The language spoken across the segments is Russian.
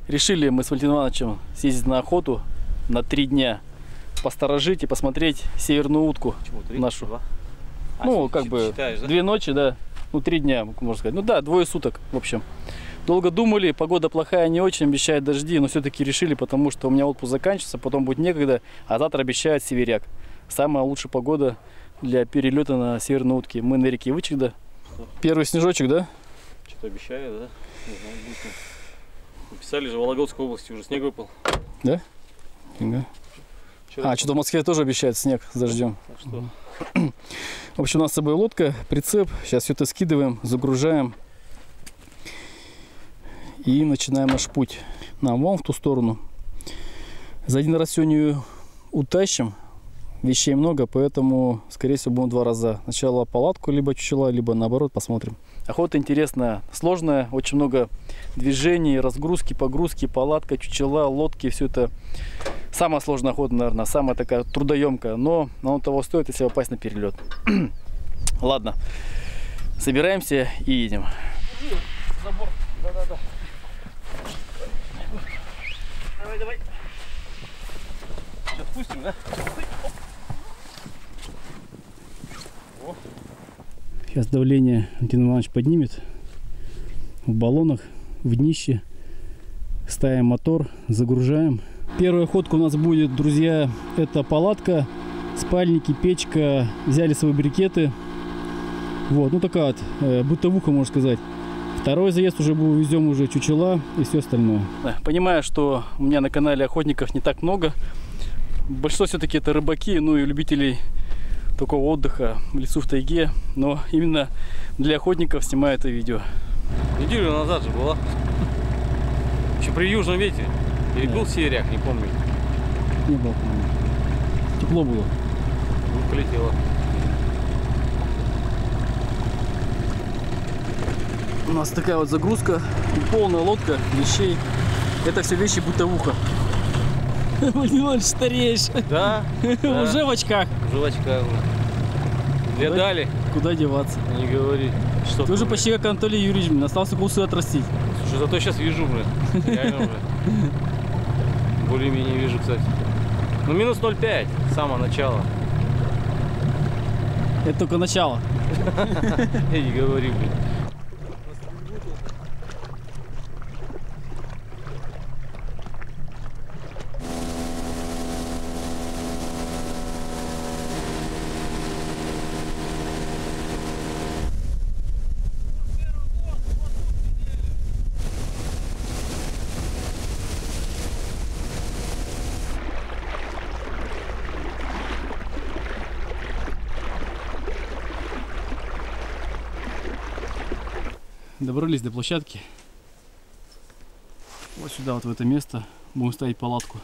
Решили мы с Валентином Ивановичем съездить на охоту на 3 дня. Посторожить и посмотреть северную утку. Почему 3? Нашу. 2? Ну, как бы считаешь, да? 2 ночи, да. Ну, 3 дня, можно сказать. Ну да, 2 суток, в общем. Долго думали, погода плохая, не очень, обещают дожди, но все-таки решили, потому что у меня отпуск заканчивается, потом будет некогда, а завтра обещают северяк. Самая лучшая погода для перелета на северные утки. Мы на реке Вычегда. Первый снежочек, да? Что-то обещают, да? Не знаю, будет. Написали же, в Вологодской области уже снег выпал. Да? Ага. А, что-то в Москве тоже обещают снег с дождем. Так что... В общем, у нас с собой лодка, прицеп. Сейчас все это скидываем, загружаем. И начинаем наш путь. Вон в ту сторону. За один раз сегодня утащим. Вещей много, поэтому, скорее всего, будем 2 раза. Сначала палатку, либо чучела, либо наоборот, посмотрим. Охота интересная, сложная. Очень много движений, разгрузки, погрузки, палатка, чучела, лодки. Все это самая сложная охота, наверное. Самая такая трудоемкая. Но оно того стоит, если попасть на перелет. Ладно, собираемся и едем. Забор. Да-да-да. Давай. Сейчас спустим, да? Сейчас давление Валентин Иванович поднимет в баллонах, в днище. Ставим мотор, загружаем. Первая ходка у нас будет, друзья, это палатка, спальники, печка. Взяли свои брикеты. Вот, ну такая вот бытовуха, можно сказать. Второй заезд уже везем уже чучела и все остальное. Понимаю, что у меня на канале охотников не так много. Большинство все-таки это рыбаки, ну и любителей такого отдыха в лесу, в тайге. Но именно для охотников снимаю это видео. Неделю назад же была. Еще при южном ветре. Или был северяк, не помню. Не было, по-моему. Тепло было. Полетело. У нас такая вот загрузка, полная лодка вещей. Это все вещи бытовуха. Валентин Иванович, стареешь. Да. Уже в очках. Уже в очках. Для дали. Куда деваться? Не говори. Что ты уже почти как Анатолий Юрьевич, остался усы отрастить. Слушай, зато сейчас вижу, блин. Реально уже. Более-менее вижу, кстати. Ну, минус 0,5 с самого начала. Это только начало. Я не говори, блин. Добрались до площадки. Вот сюда, вот в это место, будем ставить палатку.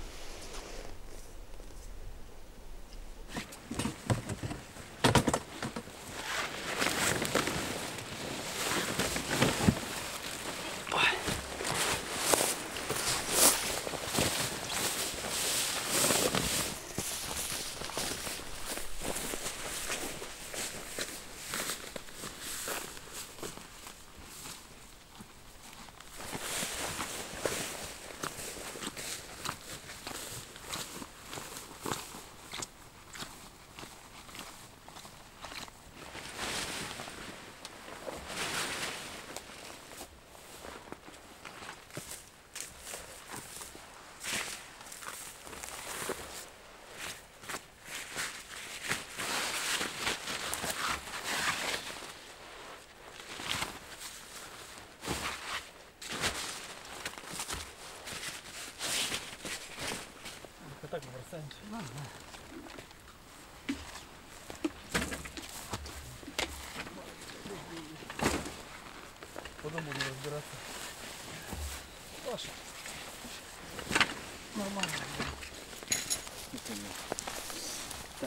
Так бросаемся. Потом будем разбираться. Паша. Нормально. Так.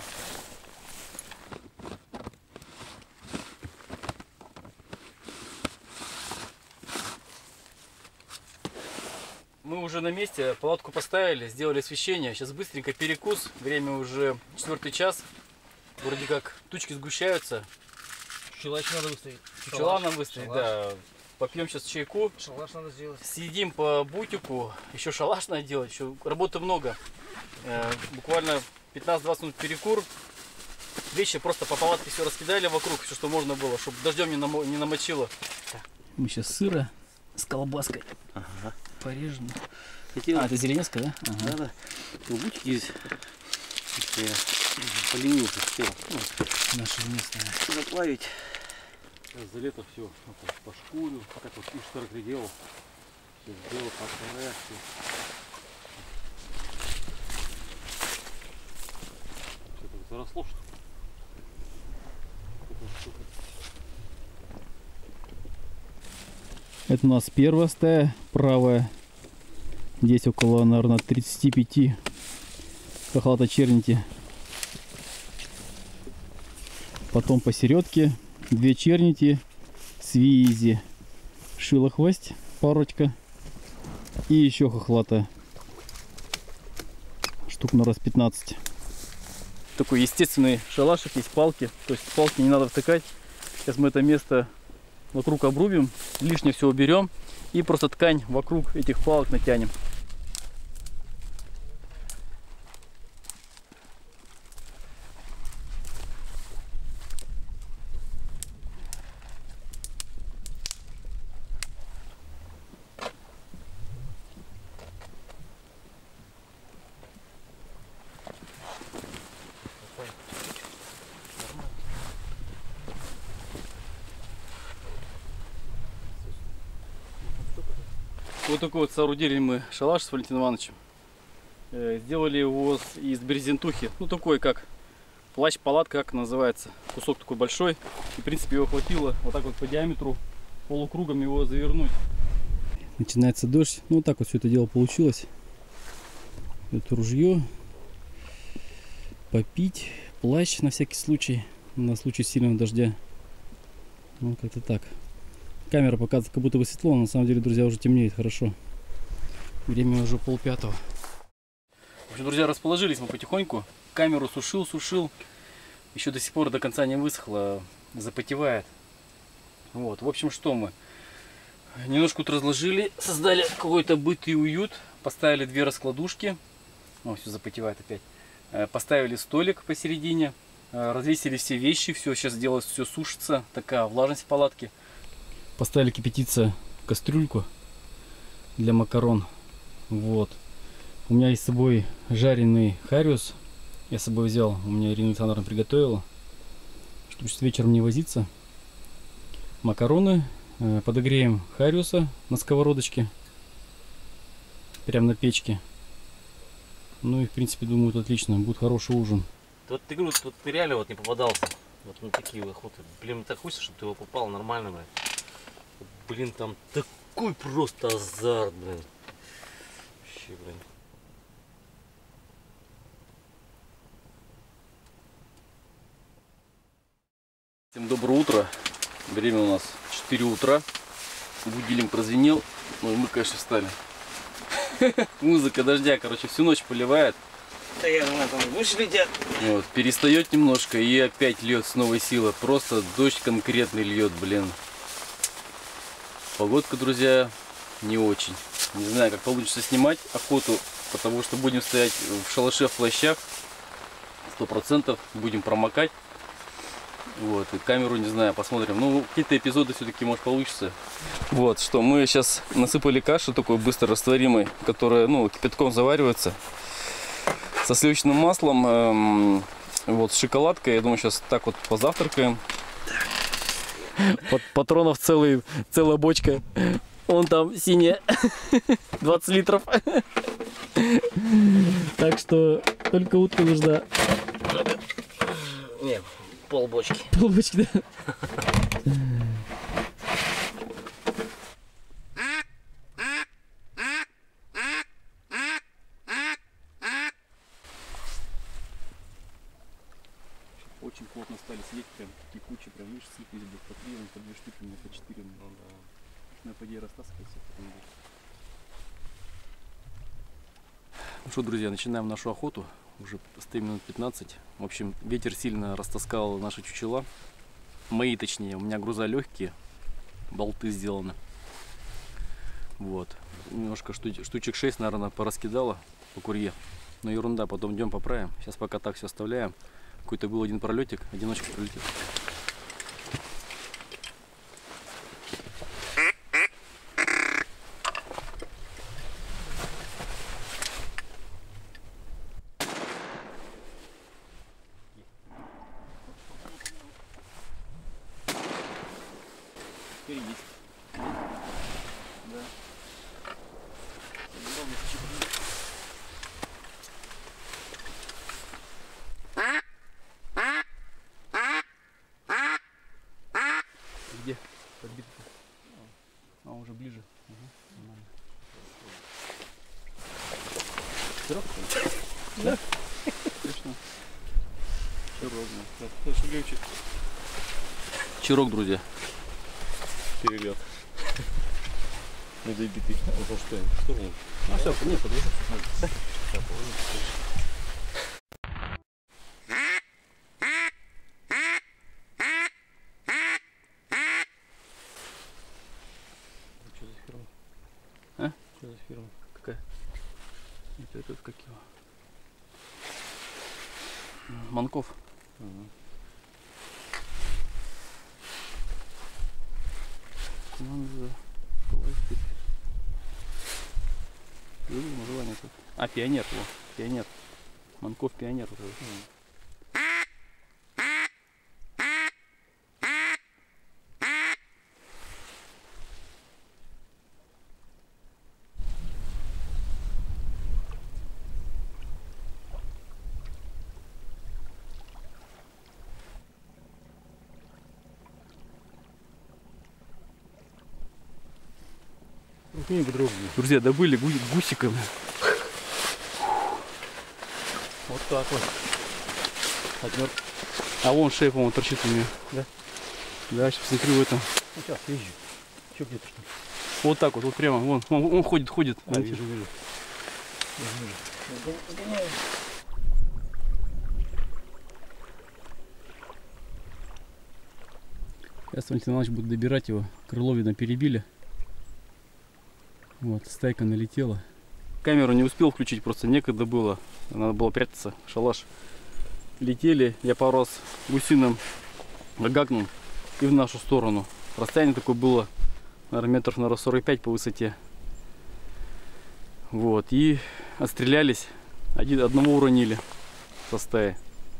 Мы уже на месте, палатку поставили, сделали освещение. Сейчас быстренько перекус. Время уже 4 час. Вроде как тучки сгущаются. Чучела еще надо выставить. Чучела нам выставить, да. попьем сейчас чайку. Шалаш надо сделать. Съедим по бутику. Еще шалаш надо делать. Еще работы много. Буквально 15-20 минут перекур. Вещи просто по палатке все раскидали вокруг, все, что можно было, чтобы дождем не намочило. Мы сейчас сыра с колбаской. Ага. Порежем. Хотел... это зеленецкая, да? Ага. Да. Бутики есть. Я поленился, хотел. Наша местная. Заплавить. За лето все по шкурю, так вот и что делал. Все сделал по порядку. Что так заросло, что ли? Это у нас первая стая, правая. Здесь около, наверное, 35 хохлата чернити. Потом посередке 2 чернити, свизи, шилохвость, парочка. И еще хохлата. Штук на раз 15. Такой естественный шалашик, есть палки. То есть палки не надо втыкать. Сейчас мы это место вокруг обрубим, лишнее все уберем и просто ткань вокруг этих палок натянем. Вот такой вот соорудили мы шалаш с Валентином Ивановичем. Сделали его из брезентухи. Ну такой как плащ-палатка, как называется. Кусок такой большой. И в принципе его хватило вот так вот по диаметру полукругом его завернуть. Начинается дождь. Ну вот так вот все это дело получилось. Это ружье. Попить. Плащ на всякий случай. На случай сильного дождя. Ну как-то так. Камера показывает, как будто бы светло, но на самом деле, друзья, уже темнеет хорошо. Время уже 4:30. В общем, друзья, расположились мы потихоньку. Камеру сушил. Еще до сих пор до конца не высохла, запотевает. Вот, в общем, что мы? Немножко тут разложили, создали какой-то быт и уют. Поставили 2 раскладушки. О, все запотевает опять. Поставили столик посередине. Развесили все вещи, все сейчас делалось, все сушится. Такая влажность в палатке. Поставили кипятиться кастрюльку для макарон. Вот. У меня есть с собой жареный хариус. Я с собой взял. У меня Ирина Александровна приготовила. Чтобы вечером не возиться. Макароны. Подогреем хариуса на сковородочке. Прям на печке. Ну и в принципе, думаю, это отлично. Будет хороший ужин. Вот ты говорю, тут ты реально вот не попадался. Вот ну такие охоты. Блин, так хочется, чтобы ты его попал нормально, блин. Блин, там такой просто азарт, блин. Вообще, блин. Всем доброе утро. Время у нас 4 утра. Будильник прозвенел. Ну и мы, конечно, встали. Музыка дождя, короче, всю ночь поливает. Да я думаю, там выше летят. Вот, перестает немножко и опять льет с новой силой. Просто дождь конкретный льет, блин. Погодка, друзья, не очень. Не знаю, как получится снимать охоту, потому что будем стоять в шалаше в плащах. 100% будем промокать. Вот, и камеру, не знаю, посмотрим. Ну, какие-то эпизоды все-таки, может, получится. Вот, что мы сейчас насыпали кашу такой быстро растворимой, которая, ну, кипятком заваривается. Со сливочным маслом, вот, с шоколадкой. Я думаю, сейчас так вот позавтракаем. Патронов целая бочка. Вон там синяя. 20 литров. Так что только утка нужна. Не, полбочки. Полбочки, да. Очень плотно стали сидеть, прям такие кучи, прям видишь, слипались бы по 3, по 2 штуки, по 4. Ну да. По идее растаскивается. Ну что, друзья, начинаем нашу охоту. Уже стоим минут 15. В общем, ветер сильно растаскал наши чучела. Мои, точнее, у меня груза легкие, болты сделаны. Вот. Немножко штучек 6, наверное, пораскидала по курье. Но ерунда, потом идем поправим. Сейчас пока так все оставляем. Какой-то был один пролетик, одиночка пролетел. Теперь есть. Да. Где? Подбитый. А, уже ближе. Угу, да? Точно. Чирок. Чирок, друзья. Перелет. Недобитый. Ну что, в сторону? Ну все, нет, подожди. Что за фирма? А? Что за фирма? Какая? Это как его? Манков. Угу. Команда пластик. Название тут. А, пионер. Во. Пионер. Манков пионер. Друзья, добыли гусиками. Вот так вот. Отмер. А вон шея, по-моему, торчит у меня. Да? Да, сейчас смотрю в этом. Ну, сейчас, езжу. Че где-то что? Вот так вот прямо. Вон, он ходит. А, вижу. Сейчас Валентин Иванович будет добирать его. Крыло, видно, перебили. Вот, стайка налетела. Камеру не успел включить, просто некогда было. Надо было прятаться, шалаш. Летели, я пару раз гусиным гагнул и в нашу сторону. Расстояние такое было, наверное, метров, наверное, 45 по высоте. Вот, и отстрелялись, одного уронили со стаи.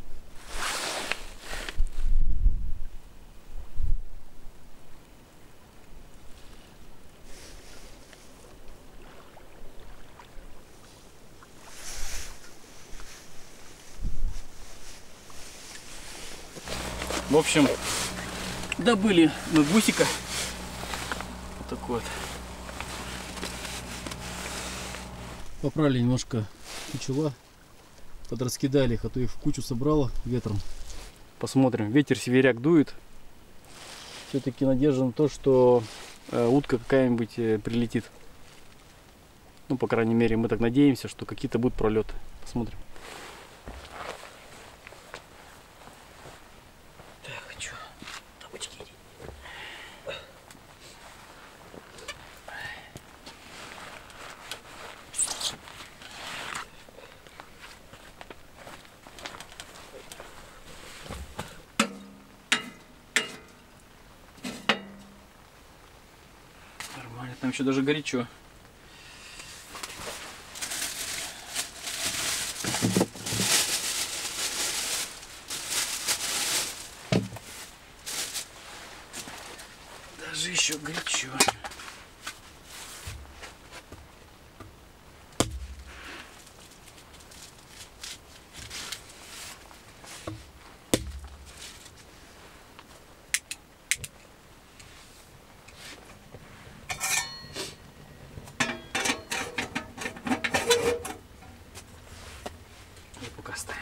В общем, добыли мы гусика. Вот такой вот. Поправили немножко кучела. Подраскидали их, а то их в кучу собрало ветром. Посмотрим. Ветер северяк дует. Все-таки надежда на то, что утка какая-нибудь прилетит. Ну, по крайней мере, мы так надеемся, что какие-то будут пролеты. Посмотрим. Нормально, там еще даже горячо. Даже еще горячо. Пока ставим.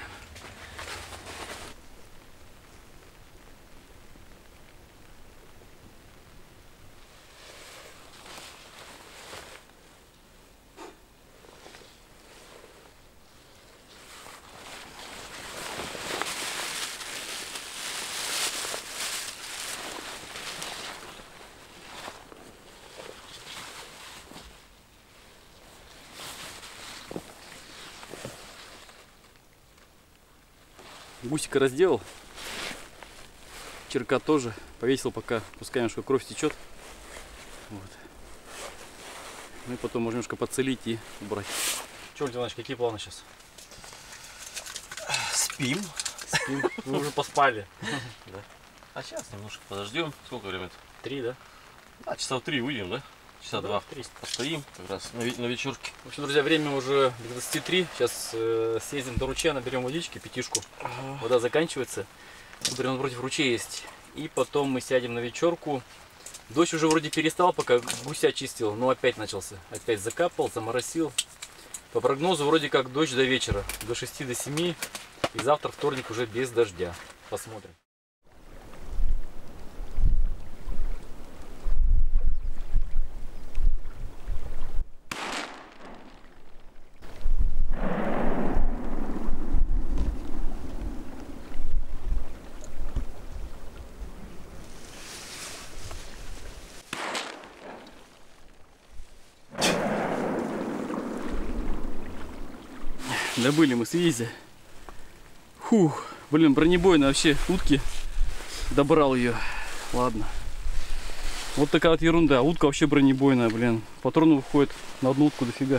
Гусика разделал. Черка тоже. Повесил пока, пускай немножко кровь течет. Вот. Ну и потом можно немножко подцелить и убрать. Че, Иванович, какие планы сейчас? Спим. Спим. Вы уже поспали. Да. А сейчас немножко подождем. Сколько времени? 3, да? А, часа в 3 выйдем, да? Часа Да, 2. в 3. Постоим как раз на вечерке. В общем, друзья, время уже 23. Сейчас съездим до ручья, наберем водички, пятишку. Вода заканчивается. Тут прямо напротив ручья есть. И потом мы сядем на вечерку. Дождь уже вроде перестал, пока гуся чистил, но опять начался. Опять закапал, заморосил. По прогнозу вроде как дождь до вечера, до 6 до 7. И завтра вторник уже без дождя. Посмотрим. Добыли мы связи. Фух, блин, бронебойная вообще утки. Добрал ее. Ладно. Вот такая вот ерунда. Утка вообще бронебойная, блин. Патронов выходит на одну утку дофига.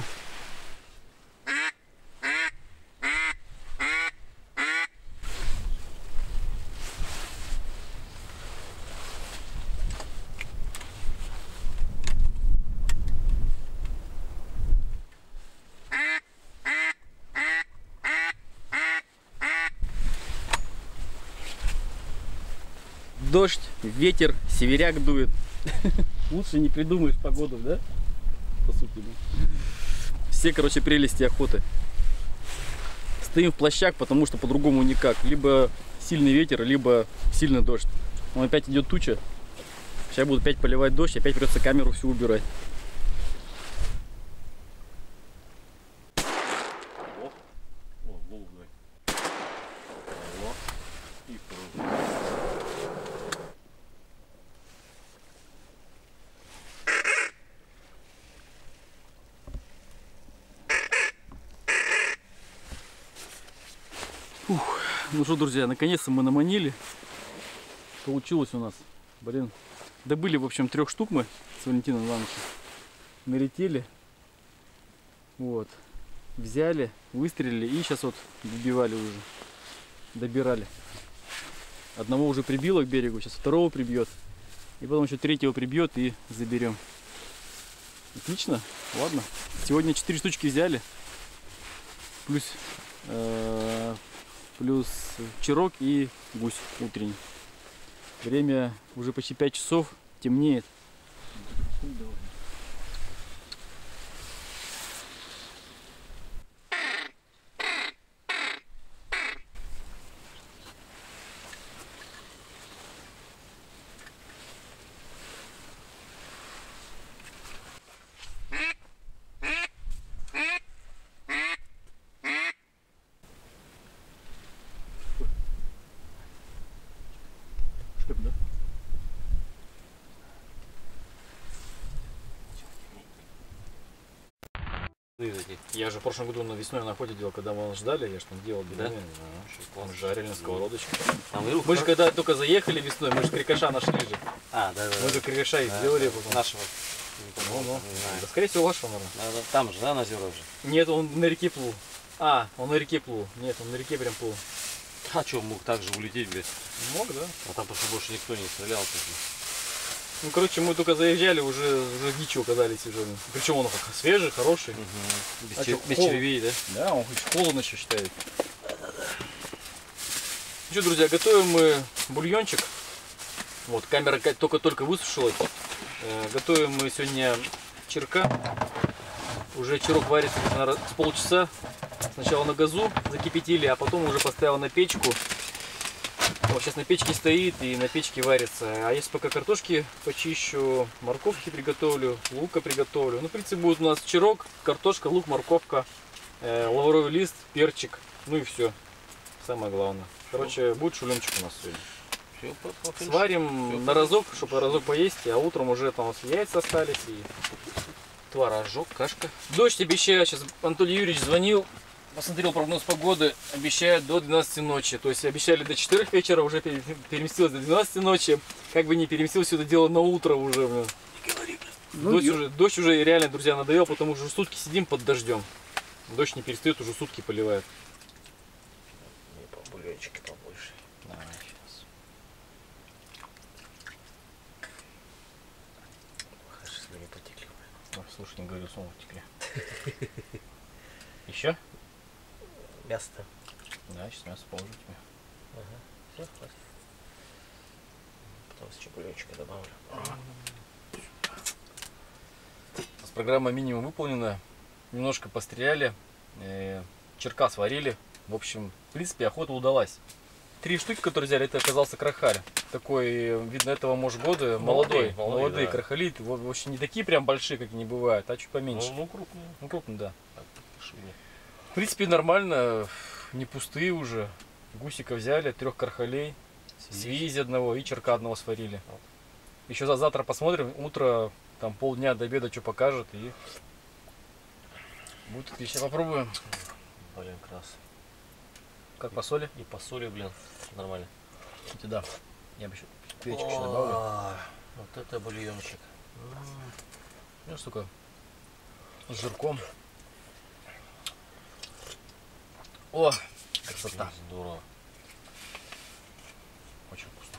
Дождь, ветер, северяк дует. Лучше не придумаешь погоду, да? По сути, да? Все, короче, прелести охоты. Стоим в плащах, потому что по-другому никак. Либо сильный ветер, либо сильный дождь. Он опять идет туча. Сейчас буду опять поливать дождь, опять придется камеру всю убирать. Фух. Ну что, друзья, наконец-то мы наманили. Получилось у нас. Блин. Добыли, в общем, 3 штук мы с Валентином Ивановичем. Налетели. Вот. Взяли, выстрелили и сейчас вот добивали уже. Добирали. Одного уже прибило к берегу, сейчас второго прибьет. И потом еще третьего прибьет и заберем. Отлично. Ладно. Сегодня 4 штучки взяли. Плюс черок и гусь утренний. Время уже почти 5 часов, темнеет. Да? Я же в прошлом году на весной на охоте делал, когда мы ждали, я же там делал белыми, да? Мы жарили на сковородочке. Мы же когда только заехали весной, мы же крикоша нашли же. А, да. Мы же крикоша и сделали потом. Нашего. Ну. Да, скорее всего вашего, наверное. Там же, да, на озеро же? Нет, он на реке плыл. А, он на реке плыл. Нет, он на реке прям плыл. А что, мог так же улететь, блядь? Мог, да? А там просто больше никто не стрелял. Ну, короче, мы только заезжали, уже дичь оказались уже. Причем он свежий, хороший. Угу. Без червей, да? Да, он хоть холодно еще считает. Ну что, друзья, готовим мы бульончик. Вот, камера только-только высушилась. Готовим мы сегодня черка. Уже черок варится с полчаса. Сначала на газу закипятили, а потом уже поставил на печку. Вот сейчас на печке стоит и на печке варится. А если пока картошки почищу, морковки приготовлю, лука приготовлю. Ну, в принципе, будет у нас черок, картошка, лук, морковка, лавровый лист, перчик. Ну и все. Самое главное. Короче, будет шулемчик у нас сегодня. Сварим на разок, чтобы разок поесть, а утром уже там у нас яйца остались и творожок, кашка. Дождь обещаю, сейчас Анатолий Юрьевич звонил, посмотрел прогноз погоды, обещают до 12 ночи. То есть обещали до 4 вечера, уже переместилось до 12 ночи. Как бы не переместилось это дело на утро уже. Блин. Не говори, блин. Ну, дождь уже реально, друзья, надоел, потому что уже сутки сидим под дождем. Дождь не перестает, уже сутки поливает. Мне бульончики побольше. Давай сейчас. Хорошо, если не потекли. Ой, слушай, не говорю, снова потекли. Еще? Мясо-то. Да, сейчас мясо положу тебе. Ага. Все, хватит. Потом с бульончика добавлю. У нас программа минимум выполнена. Немножко постреляли. Черка сварили. В общем, в принципе, охота удалась. 3 штуки, которые взяли, это оказался крахаль. Такой, видно, этого, может, года. Молодые да. Крахали. В общем, не такие прям большие, как они бывают, а чуть поменьше. Ну, крупные. Ну, крупные, да. В принципе, нормально. Не пустые уже. Гусика взяли, 3 кархалей. Свизи одного и черка одного сварили. Еще завтра посмотрим. Утро, там полдня до обеда что покажет. И будет отлично. Попробуем. Блин, крас. Как по соли? И по соли, блин, нормально. Кстати, да. Я бы еще перечек еще добавлю. Вот это бульончик. Ну, что такое? С жирком. О, красота. Здорово. Очень вкусно.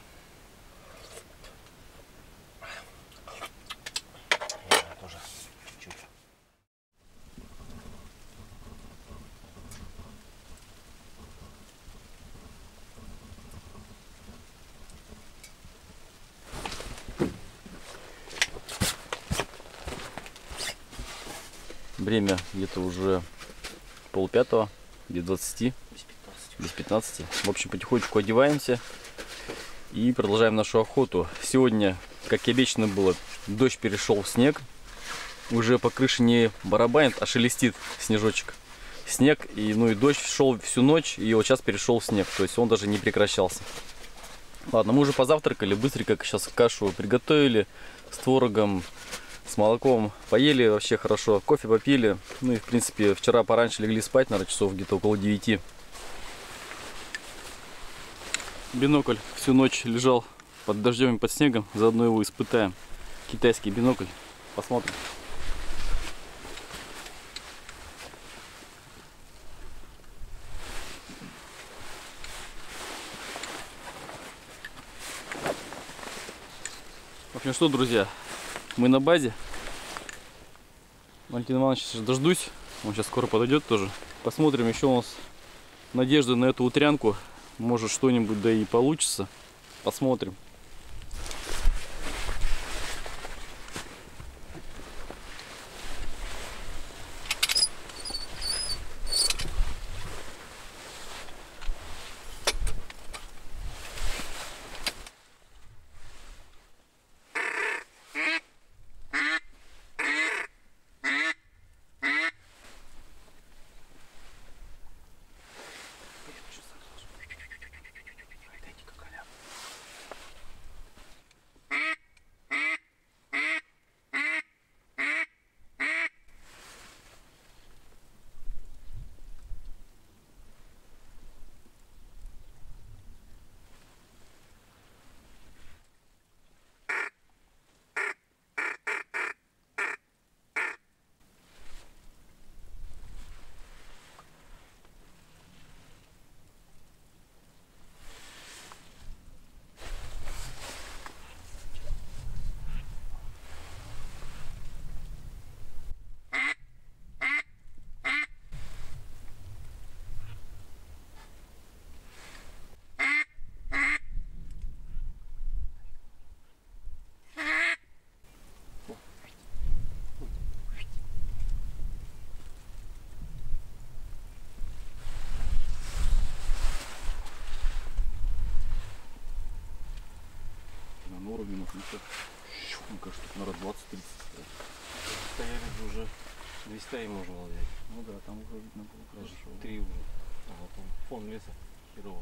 Я тоже чуть-чуть. Время где-то уже 4:30, без 20, без 15. В общем, потихонечку одеваемся и продолжаем нашу охоту. Сегодня, как и обещано было, дождь перешел в снег. Уже по крыше не барабанит, а шелестит снежочек. Снег, и дождь шел всю ночь, и вот сейчас перешел в снег. То есть он даже не прекращался. Ладно, мы уже позавтракали, быстренько сейчас кашу приготовили с творогом, с молоком. Поели вообще хорошо, кофе попили. Ну и в принципе вчера пораньше легли спать, наверное, часов где-то около 9. Бинокль всю ночь лежал под дождем и под снегом. Заодно его испытаем. Китайский бинокль. Посмотрим. В общем, что, друзья, мы на базе. Валентин Иванович сейчас дождусь. Он сейчас скоро подойдет тоже. Посмотрим, еще у нас надежда на эту утрянку. Может, что-нибудь да и получится. Посмотрим. На уровне ну кажется, наверное, 20-30. Стояли уже. 200 и можно было взять. Ну да, там уже видно было хорошо. 3 уже. Ага, там фон леса херово.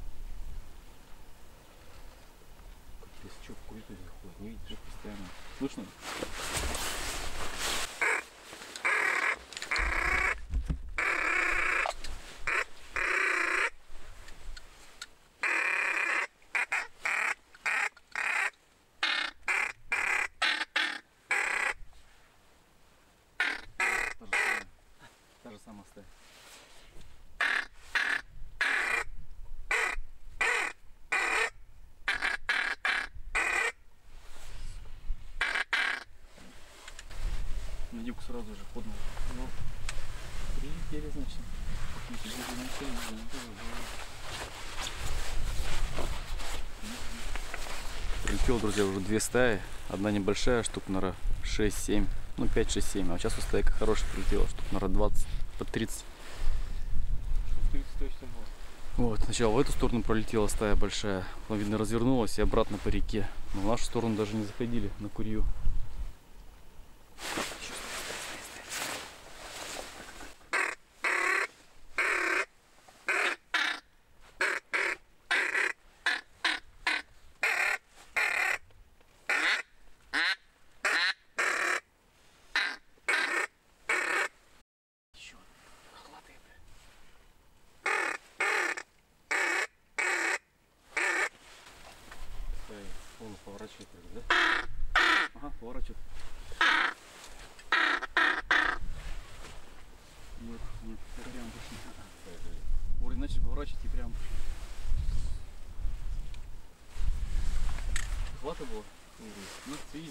Как если что, в курицу здесь ходит, не видишь? Постоянно. Слышно? Вадимку сразу же поднял. Ну, Прилетели, значит. Прилетел, друзья, уже 2 стаи. Одна небольшая, штук, наверное, 6-7. Ну, 5-6-7. А сейчас у стайка хорошая прилетела, штук, наверное, 20 под 30. 30 точно было. Вот, сначала в эту сторону пролетела стая большая. Потом, видно, развернулась и обратно по реке. Но в нашу сторону даже не заходили на курью. Он поворачивает, да? Ага, поворачивает. Нет, нет, прям пошли. Вроде начали поворачивать и прям. Хвата было? Ну, свизи.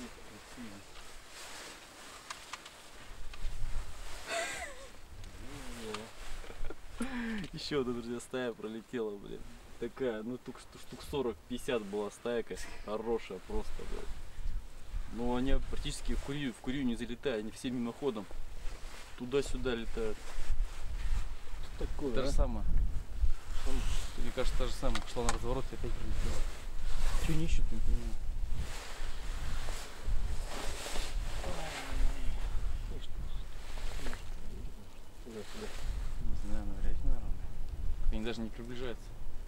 Еще одна, друзья, стая пролетела, блин. Такая, ну штук 40-50 была стайка. Хорошая просто, блин. Но они практически в курью не залетают, они все мимоходом. Туда-сюда летают. Что такое? То же самое. Мне кажется, та же самая. Пошла на разворот и опять прилетела. Что не ищут, не понимаю. Не знаю, навряд ли, наверное. Они даже не приближаются.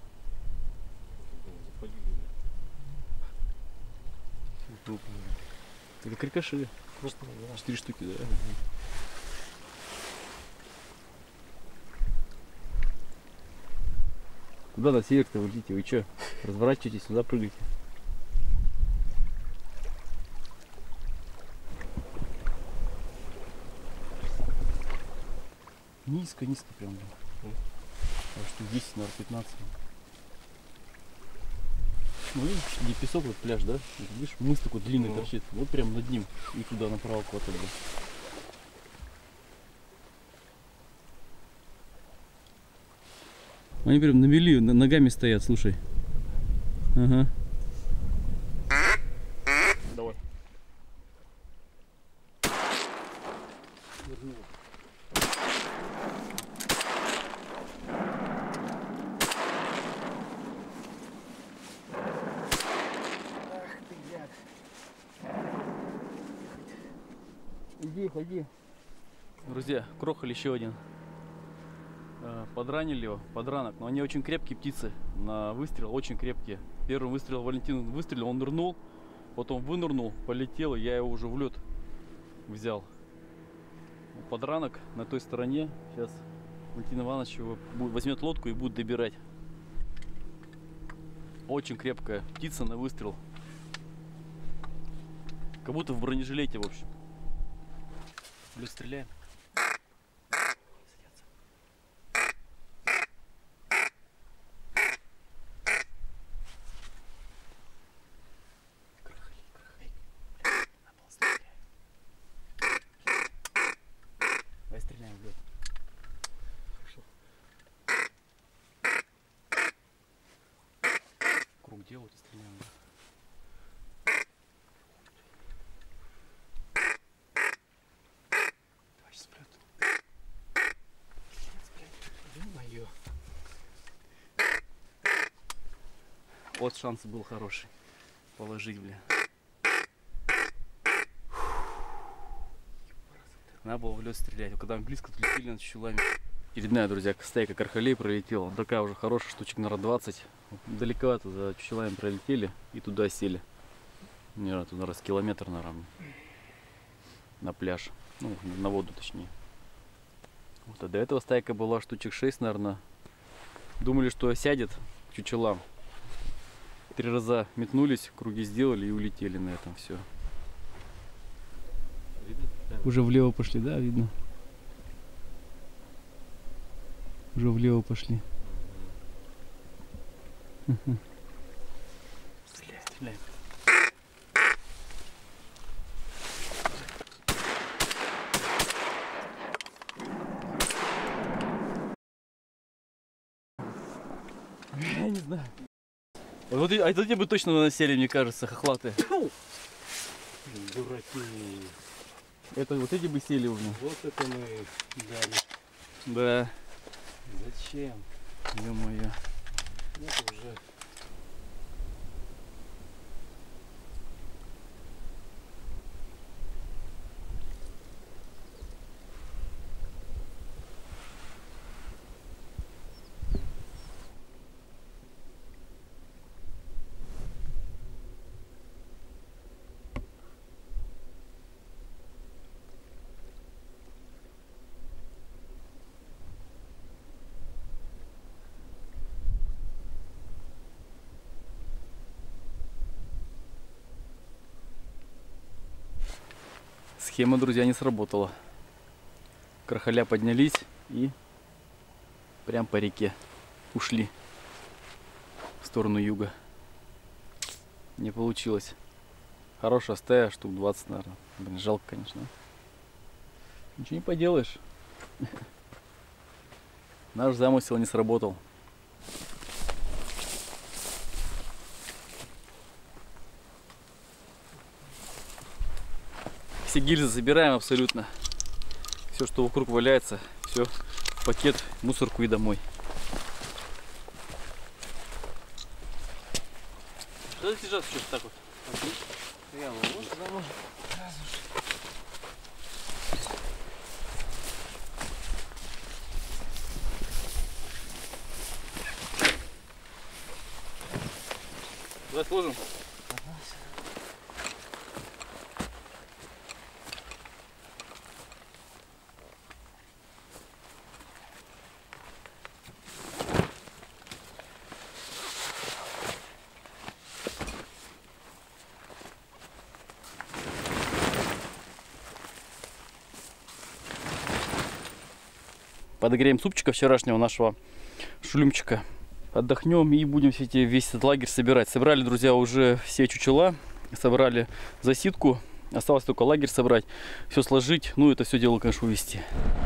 Запалили. Это крикоши. Крупные, да. 4 штуки, да? Куда на север-то вы летите? Вы что? Разворачивайтесь, сюда прыгайте. Низко прям. Штук 10, наверное, 15. Ну видишь, где песок, вот пляж, да? Видишь, мыс такой длинный торчит. Вот прям над ним. И туда направо куда-то. Они прям на мели, ногами стоят, слушай. Ага. Давай. Иди, ходи. Друзья, крохоль еще один. Подранили его, подранок. Но они очень крепкие птицы. На выстрел очень крепкие. Первый выстрел Валентин выстрелил, он нырнул. Потом вынырнул, полетел, и я его уже в лед взял. Подранок на той стороне. Сейчас Валентин Иванович его возьмет лодку и будет добирать. Очень крепкая птица на выстрел. Как будто в бронежилете, в общем. Лед стреляем. Давай стреляем в лед. Хорошо. Круг делают и стреляем. Давай сейчас в лед. Ё-моё. Вот шанс был хороший. Положить, бля. Надо было в лед стрелять. А когда мы близко, то летели над чулами. Очередная, друзья, стайка кархалей пролетела. Такая уже хорошая, штучек, наверное, 20. Далековато за чулами пролетели и туда сели. Наверное, туда раз километр, наверное, на пляж. Ну, на воду, точнее. Вот, а до этого стайка была штучек 6, наверное. Думали, что сядет к чучелам. 3 раза метнулись, круги сделали и улетели на этом все. Уже влево пошли, да, видно? Уже влево пошли. Стреляем. знаю. Вот, а это тебе бы точно насели, мне кажется, хохлатые. Дураки. Это вот эти бы сели уже. Вот это мы дали. Да. Зачем? Ё-моё. Это уже... Схема, друзья, не сработала. Крахаля поднялись и прям по реке ушли в сторону юга. Не получилось. Хорошая стая, штук 20, наверное. Блин, жалко, конечно. Ничего не поделаешь. Наш замысел не сработал. Все гильзы забираем абсолютно. Все, что вокруг валяется, все в пакет, в мусорку и домой. Что здесь лежат что-то так вот? Давай сложим. Подогреем супчика вчерашнего нашего шулюмчика. Отдохнем и будем весь этот лагерь собирать. Собрали, друзья, уже все чучела. Собрали засидку. Осталось только лагерь собрать. Все сложить. Ну, это все дело, конечно, увезти.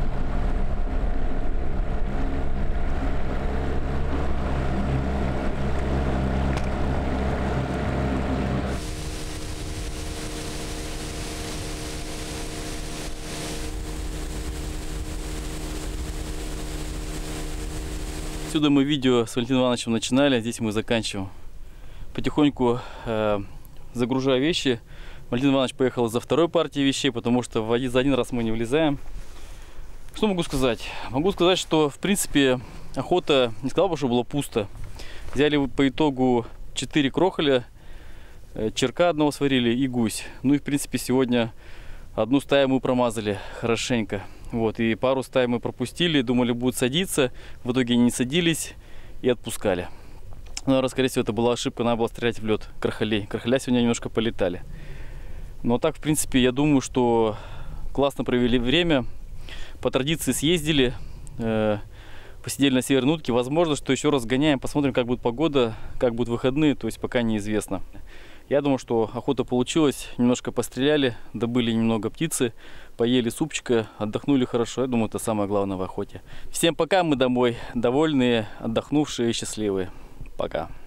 Отсюда мы видео с Валентином Ивановичем начинали, здесь мы заканчиваем. Потихоньку загружаю вещи. Валентин Иванович поехал за второй партией вещей, потому что за один раз мы не влезаем. Что могу сказать? Могу сказать, что в принципе охота, не сказал бы, что было пусто. Взяли по итогу 4 крохоля, черка одного сварили и гусь. Ну и в принципе сегодня одну стаю мы промазали хорошенько. Вот, и пару стай мы пропустили, думали, будут садиться. В итоге они не садились и отпускали. Но, скорее всего, это была ошибка, надо было стрелять в лед крахалей. Крахаля сегодня немножко полетали. Но так, в принципе, я думаю, что классно провели время. По традиции съездили, посидели на Северной утке. Возможно, что еще раз гоняем, посмотрим, как будет погода, как будут выходные, то есть пока неизвестно. Я думаю, что охота получилась, немножко постреляли, добыли немного птицы, поели супчика, отдохнули хорошо. Я думаю, это самое главное в охоте. Всем пока, мы домой, довольные, отдохнувшие и счастливые. Пока.